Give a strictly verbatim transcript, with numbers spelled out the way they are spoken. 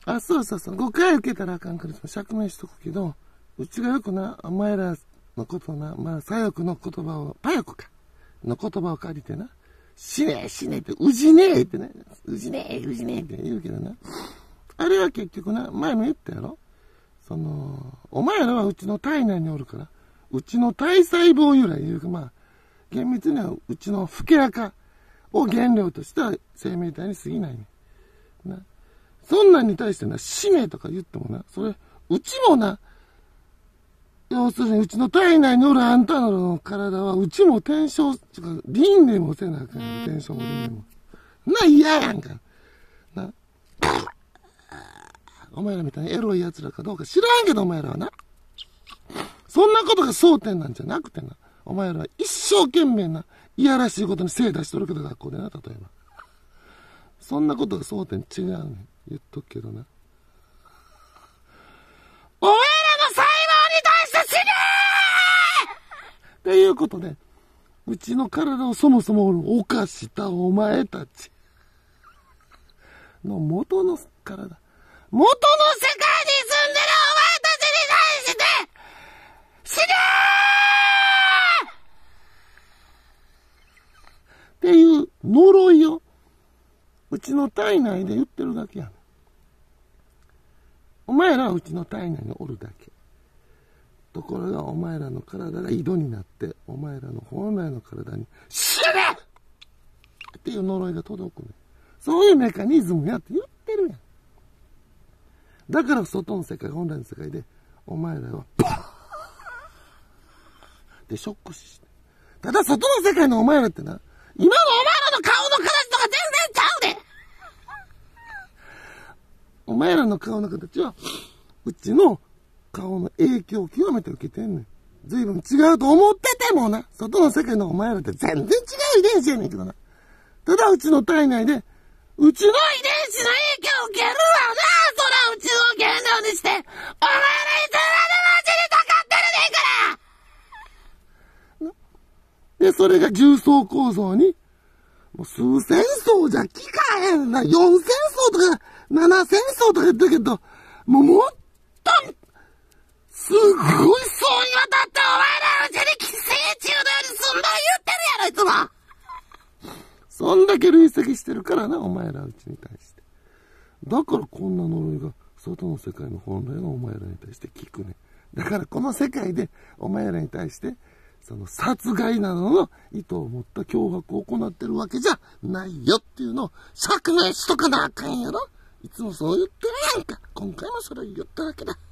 あ、そうそうそう。誤解受けたらあかんから、釈明しとくけど、うちがよくな、お前らのことな、まあ、左翼の言葉を、パ翼か、の言葉を借りてな、死ねえ死ねえって、うじねえってね、うじねえうじねえって言うけどな。あれは結局な、前も言ったやろ。その、お前らはうちの体内におるから、うちの体細胞由来いうか、まあ、厳密にはうちのフケアカを原料とした生命体に過ぎないね。な。そんなんに対してな、死ねとか言ってもな、それ、うちもな、要するにうちの体内におるあんたの体は、うちも転生、輪廻もせなあかんやろ、転生も輪廻も。な、嫌やんか。な。お前らみたいにエロい奴らかどうか知らんけど、お前らはな。そんなことが争点なんじゃなくてな、お前らは一生懸命な、いやらしいことに精出しとるけど、学校でな、例えば。そんなことが争点違うねん。言っとくけどな。お前らの細胞に対して死ねーっていうことで、うちの体をそもそも犯したお前たちの元の体、元の世界に住んでるお前たちに対して、死ねーっていう呪いを、うちの体内で言ってるだけやねん。お前らはうちの体内におるだけ。ところがお前らの体が井戸になって、お前らの本来の体に死ねっていう呪いが届くねん。そういうメカニズムやって言ってるやん。だから外の世界、本来の世界で、お前らは、バーンってショック死して。ただ外の世界のお前らってな、今のお前らの顔の形とか全然ちゃうでお前らの顔の形は、うちの顔の影響を極めて受けてんねん。随分違うと思っててもな、外の世界のお前らって全然違う遺伝子やねんけどな。ただうちの体内で、うちの遺伝子の影響を受けるわな、そらうちの原料にして、お前らいつまでもうちにかかってるねんから。で、それが重層構造に、もう数千層じゃ効かへんな。四千層とか七千層とか言ったけど、もうもっと、すっごい層にわたってお前らうちに寄生虫のようにすんの言ってるやろ、いつも。そんだけ累積してるからな、お前らうちに対して。だからこんな呪いが外の世界の本来のお前らに対して効くね。だからこの世界でお前らに対して、その殺害などの意図を持った脅迫を行ってるわけじゃないよっていうのを釈明しとかなあかんやろ。いつもそう言ってるやんか。今回もそれを言っただけだ。